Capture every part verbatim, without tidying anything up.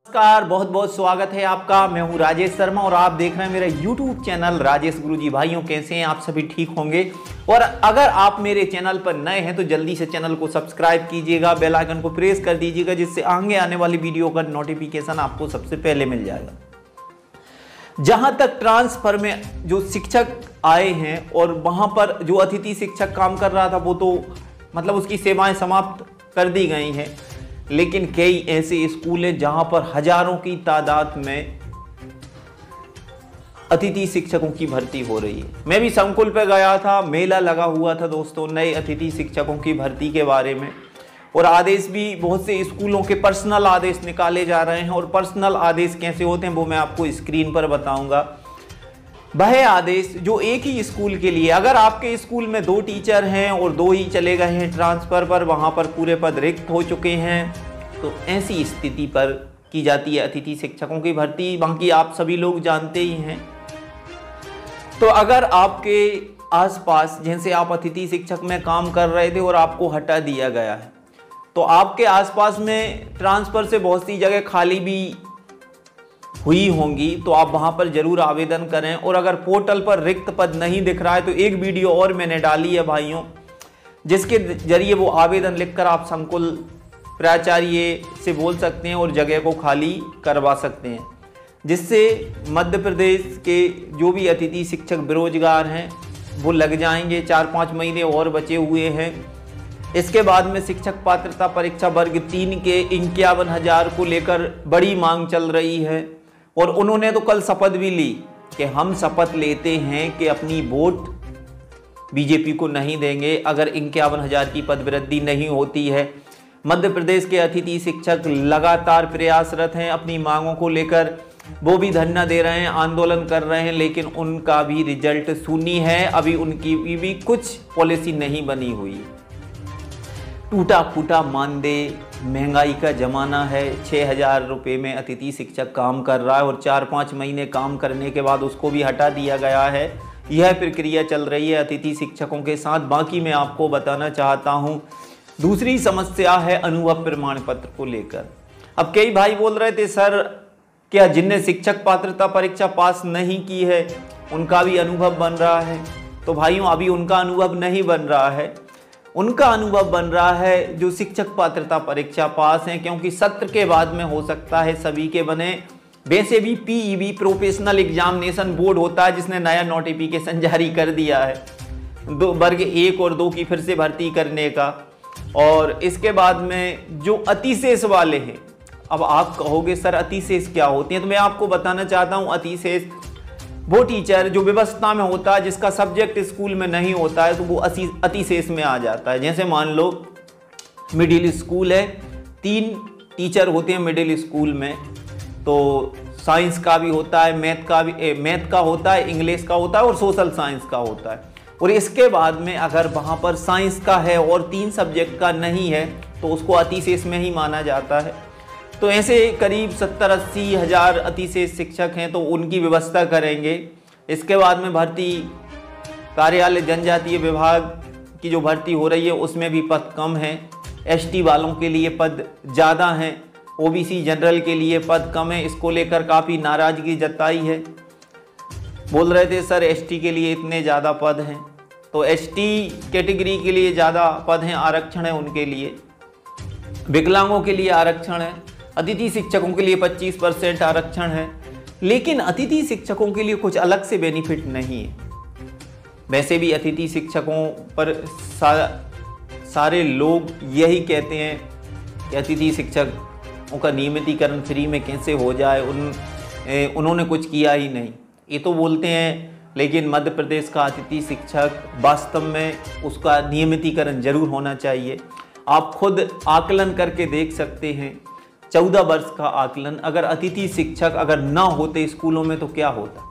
नमस्कार, बहुत बहुत स्वागत है आपका। मैं हूं राजेश शर्मा और आप देख रहे हैं मेरा यूट्यूब चैनल राजेश गुरुजी। भाइयों कैसे हैं आप? सभी ठीक होंगे। और अगर आप मेरे चैनल पर नए हैं तो जल्दी से चैनल को सब्सक्राइब कीजिएगा, बेल आइकन को प्रेस कर दीजिएगा, जिससे आगे आने वाली वीडियो का नोटिफिकेशन आपको सबसे पहले मिल जाएगा। जहां तक ट्रांसफर में जो शिक्षक आए हैं और वहां पर जो अतिथि शिक्षक काम कर रहा था वो तो मतलब उसकी सेवाएं समाप्त कर दी गई हैं, लेकिन कई ऐसे स्कूल हैं जहां पर हजारों की तादाद में अतिथि शिक्षकों की भर्ती हो रही है। मैं भी संकुल पे गया था, मेला लगा हुआ था दोस्तों नए अतिथि शिक्षकों की भर्ती के बारे में, और आदेश भी बहुत से स्कूलों के पर्सनल आदेश निकाले जा रहे हैं। और पर्सनल आदेश कैसे होते हैं वो मैं आपको स्क्रीन पर बताऊंगा। वह आदेश जो एक ही स्कूल के लिए, अगर आपके स्कूल में दो टीचर हैं और दो ही चले गए हैं ट्रांसफर पर, वहां पर पूरे पद रिक्त हो चुके हैं, तो ऐसी स्थिति पर की जाती है अतिथि शिक्षकों की भर्ती। बाकी आप सभी लोग जानते ही हैं। तो अगर आपके आसपास जैसे आप अतिथि शिक्षक में काम कर रहे थे और आपको हटा दिया गया है, तो आपके आसपास में ट्रांसफर से बहुत सी जगह खाली भी हुई होंगी, तो आप वहां पर जरूर आवेदन करें। और अगर पोर्टल पर रिक्त पद नहीं दिख रहा है तो एक वीडियो और मैंने डाली है भाइयों, जिसके जरिए वो आवेदन लिखकर आप संकुल प्राचार्य से बोल सकते हैं और जगह को खाली करवा सकते हैं, जिससे मध्य प्रदेश के जो भी अतिथि शिक्षक बेरोजगार हैं वो लग जाएंगे। चार पाँच महीने और बचे हुए हैं। इसके बाद में शिक्षक पात्रता परीक्षा वर्ग तीन के इक्यावन हजार को लेकर बड़ी मांग चल रही है, और उन्होंने तो कल शपथ भी ली कि हम शपथ लेते हैं कि अपनी वोट बीजेपी को नहीं देंगे अगर इक्यावन हजार की पद वृद्धि नहीं होती है। मध्य प्रदेश के अतिथि शिक्षक लगातार प्रयासरत हैं अपनी मांगों को लेकर, वो भी धरना दे रहे हैं, आंदोलन कर रहे हैं, लेकिन उनका भी रिजल्ट शून्य है। अभी उनकी भी कुछ पॉलिसी नहीं बनी हुई। टूटा फूटा मानदेय, महंगाई का जमाना है, छः हजार रुपये में अतिथि शिक्षक काम कर रहा है और चार पाँच महीने काम करने के बाद उसको भी हटा दिया गया है। यह प्रक्रिया चल रही है अतिथि शिक्षकों के साथ। बाकी मैं आपको बताना चाहता हूँ दूसरी समस्या है अनुभव प्रमाण पत्र को लेकर। अब कई भाई बोल रहे थे सर क्या जिनने शिक्षक पात्रता परीक्षा पास नहीं की है उनका भी अनुभव बन रहा है? तो भाइयों अभी उनका अनुभव नहीं बन रहा है, उनका अनुभव बन रहा है जो शिक्षक पात्रता परीक्षा पास हैं, क्योंकि सत्र के बाद में हो सकता है सभी के बने। वैसे भी पीईबी प्रोफेशनल एग्जामिनेशन बोर्ड होता है जिसने नया नोटिफिकेशन जारी कर दिया है दो वर्ग एक और दो की फिर से भर्ती करने का। और इसके बाद में जो अतिशेष वाले हैं, अब आप कहोगे सर अतिशेष क्या होती हैं, तो मैं आपको बताना चाहता हूँ अतिशेष वो टीचर जो व्यवस्था में होता है जिसका सब्जेक्ट स्कूल में नहीं होता है, तो वो अतिशेष में आ जाता है। जैसे मान लो मिडिल स्कूल है, तीन टीचर होते हैं मिडिल स्कूल में, तो साइंस का भी होता है, मैथ का भी मैथ का होता है, इंग्लिश का होता है और सोशल साइंस का होता है। और इसके बाद में अगर वहाँ पर साइंस का है और तीन सब्जेक्ट का नहीं है तो उसको अतिशेष में ही माना जाता है। तो ऐसे करीब सत्तर अस्सी हजार अतिशेष शिक्षक हैं, तो उनकी व्यवस्था करेंगे। इसके बाद में भर्ती कार्यालय जनजातीय विभाग की जो भर्ती हो रही है उसमें भी पद कम हैं। एसटी वालों के लिए पद ज़्यादा हैं, ओबीसी जनरल के लिए पद कम है। इसको लेकर काफ़ी नाराज़गी जताई है। बोल रहे थे सर एसटी के लिए इतने ज़्यादा पद हैं, तो एसटी कैटेगरी के लिए ज़्यादा पद हैं, आरक्षण है उनके लिए। विकलांगों के लिए आरक्षण है, अतिथि शिक्षकों के लिए पच्चीस परसेंट आरक्षण है, लेकिन अतिथि शिक्षकों के लिए कुछ अलग से बेनिफिट नहीं है। वैसे भी अतिथि शिक्षकों पर सा, सारे लोग यही कहते हैं कि अतिथि शिक्षकों का नियमितीकरण फ्री में कैसे हो जाए, उन ए, उन्होंने कुछ किया ही नहीं, ये तो बोलते हैं। लेकिन मध्य प्रदेश का अतिथि शिक्षक वास्तव में उसका नियमितीकरण जरूर होना चाहिए। आप खुद आकलन करके देख सकते हैं, चौदह वर्ष का आकलन, अगर अतिथि शिक्षक अगर ना होते स्कूलों में तो क्या होता?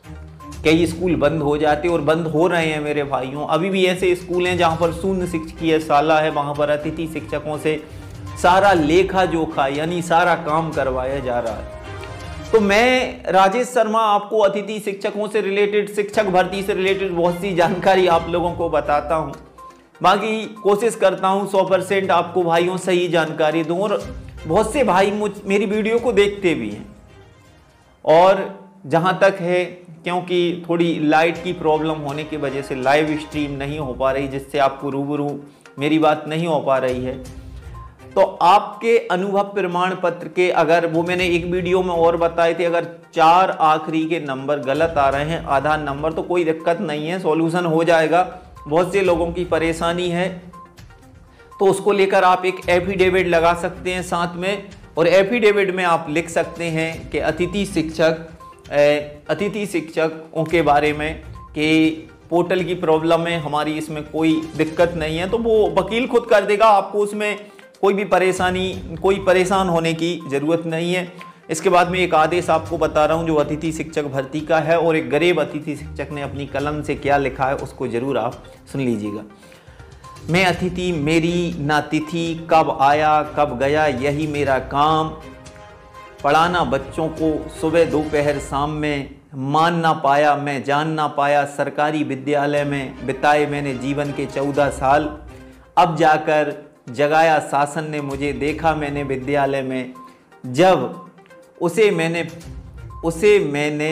कई स्कूल बंद हो जाते और बंद हो रहे हैं मेरे भाइयों। अभी भी ऐसे स्कूल हैं जहां पर शून्य शिक्षकीय शाला है, वहां पर अतिथि शिक्षकों से सारा लेखा जोखा यानी सारा काम करवाया जा रहा है। तो मैं राजेश शर्मा आपको अतिथि शिक्षकों से रिलेटेड, शिक्षक भर्ती से रिलेटेड बहुत सी जानकारी आप लोगों को बताता हूँ। बाकी कोशिश करता हूँ सौ परसेंट आपको भाइयों सही जानकारी दूँ। और बहुत से भाई मुझ मेरी वीडियो को देखते भी हैं, और जहाँ तक है क्योंकि थोड़ी लाइट की प्रॉब्लम होने की वजह से लाइव स्ट्रीम नहीं हो पा रही, जिससे आपको रूबरू मेरी बात नहीं हो पा रही है, तो आपके अनुभव प्रमाण पत्र के, अगर वो मैंने एक वीडियो में और बताए थे, अगर चार आखिरी के नंबर गलत आ रहे हैं, आधा नंबर, तो कोई दिक्कत नहीं है, सॉल्यूशन हो जाएगा। बहुत से लोगों की परेशानी है, तो उसको लेकर आप एक एफिडेविट लगा सकते हैं साथ में, और एफिडेविट में आप लिख सकते हैं कि अतिथि शिक्षक अतिथि शिक्षकों के बारे में कि पोर्टल की प्रॉब्लम है, हमारी इसमें कोई दिक्कत नहीं है, तो वो वकील खुद कर देगा, आपको उसमें कोई भी परेशानी, कोई परेशान होने की ज़रूरत नहीं है। इसके बाद में एक आदेश आपको बता रहा हूँ जो अतिथि शिक्षक भर्ती का है, और एक गरीब अतिथि शिक्षक ने अपनी कलम से क्या लिखा है उसको ज़रूर आप सुन लीजिएगा। मैं अतिथि मेरी ना तिथि, कब आया कब गया यही मेरा काम, पढ़ाना बच्चों को सुबह दोपहर शाम में, मान ना पाया मैं जान ना पाया, सरकारी विद्यालय में बिताए मैंने जीवन के चौदह साल, अब जाकर जगाया शासन ने मुझे, देखा मैंने विद्यालय में जब उसे मैंने उसे मैंने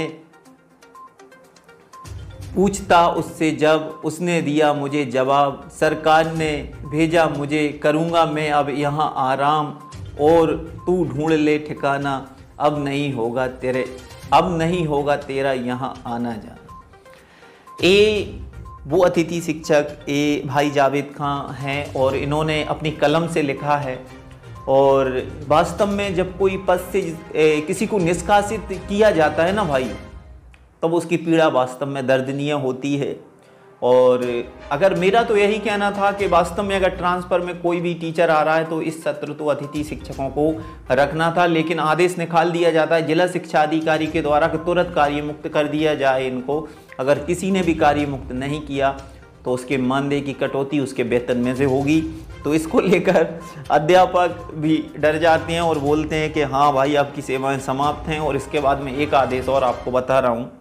पूछता उससे जब, उसने दिया मुझे जवाब, सरकार ने भेजा मुझे, करूँगा मैं अब यहाँ आराम, और तू ढूंढ ले ठिकाना, अब नहीं होगा तेरे अब नहीं होगा तेरा यहाँ आना जाना। ए वो अतिथि शिक्षक ए भाई जावेद खान हैं, और इन्होंने अपनी कलम से लिखा है। और वास्तव में जब कोई पद से ए, किसी को निष्कासित किया जाता है ना भाई, तब उसकी पीड़ा वास्तव में दर्दनीय होती है। और अगर मेरा तो यही कहना था कि वास्तव में अगर ट्रांसफ़र में कोई भी टीचर आ रहा है तो इस सत्र तो अतिथि शिक्षकों को रखना था, लेकिन आदेश निकाल दिया जाता है जिला शिक्षा अधिकारी के द्वारा कि तुरंत कार्य मुक्त कर दिया जाए इनको। अगर किसी ने भी कार्य मुक्त नहीं किया तो उसके मानदेय की कटौती उसके वेतन में से होगी। तो इसको लेकर अध्यापक भी डर जाते हैं और बोलते हैं कि हाँ भाई आपकी सेवाएं समाप्त हैं। और इसके बाद में एक आदेश और आपको बता रहा हूँ,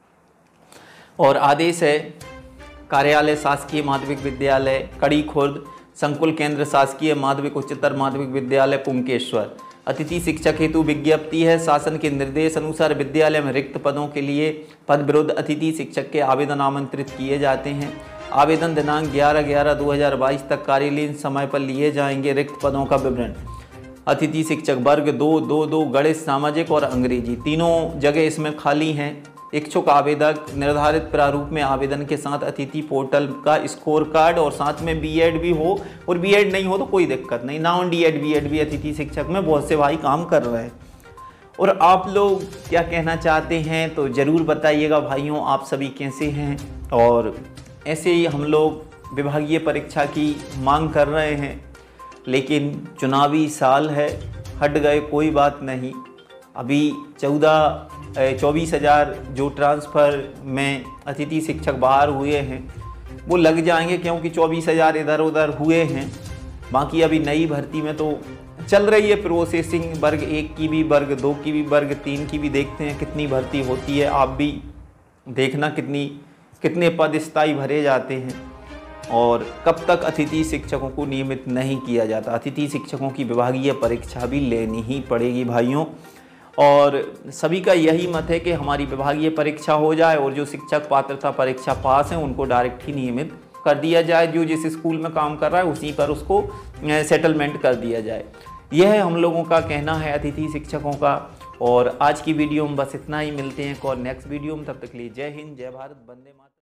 और आदेश है कार्यालय शासकीय माध्यमिक विद्यालय कड़ी खुर्द, संकुल केंद्र शासकीय माध्यमिक उच्चतर माध्यमिक विद्यालय पुंकेश्वर, अतिथि शिक्षक हेतु विज्ञप्ति है। शासन के निर्देश अनुसार विद्यालय में रिक्त पदों के लिए पद विरुद्ध अतिथि शिक्षक के आवेदन आमंत्रित किए जाते हैं। आवेदन दिनांक ग्यारह ग्यारह दो हज़ार बाईस तक कार्यालयीन समय पर लिए जाएंगे। रिक्त पदों का विवरण, अतिथि शिक्षक वर्ग दो दो दो गणित, सामाजिक और अंग्रेजी, तीनों जगह इसमें खाली हैं। इच्छुक आवेदक निर्धारित प्रारूप में आवेदन के साथ अतिथि पोर्टल का स्कोर कार्ड और साथ में बीएड भी हो, और बीएड नहीं हो तो कोई दिक्कत नहीं, नॉन डीएड बीएड भी अतिथि शिक्षक में बहुत से भाई काम कर रहे हैं। और आप लोग क्या कहना चाहते हैं तो ज़रूर बताइएगा भाइयों, आप सभी कैसे हैं। और ऐसे ही हम लोग विभागीय परीक्षा की मांग कर रहे हैं, लेकिन चुनावी साल है, हट गए कोई बात नहीं। अभी चौदह चौबीस हज़ार जो ट्रांसफ़र में अतिथि शिक्षक बाहर हुए हैं वो लग जाएंगे, क्योंकि चौबीस हज़ार इधर उधर हुए हैं। बाकी अभी नई भर्ती में तो चल रही है प्रोसेसिंग, वर्ग एक की भी, वर्ग दो की भी, वर्ग तीन की भी, देखते हैं कितनी भर्ती होती है। आप भी देखना कितनी कितने पद स्थायी भरे जाते हैं, और कब तक अतिथि शिक्षकों को नियमित नहीं किया जाता। अतिथि शिक्षकों की विभागीय परीक्षा भी लेनी ही पड़ेगी भाइयों, और सभी का यही मत है कि हमारी विभागीय परीक्षा हो जाए और जो शिक्षक पात्रता परीक्षा पास हैं उनको डायरेक्ट ही नियमित कर दिया जाए। जो जिस स्कूल में काम कर रहा है उसी पर उसको सेटलमेंट कर दिया जाए। यह हम लोगों का कहना है अतिथि शिक्षकों का। और आज की वीडियो में बस इतना ही, मिलते हैं एक और नेक्स्ट वीडियो में, तब तक के लिए जय हिंद, जय भारत, वंदे मातरम।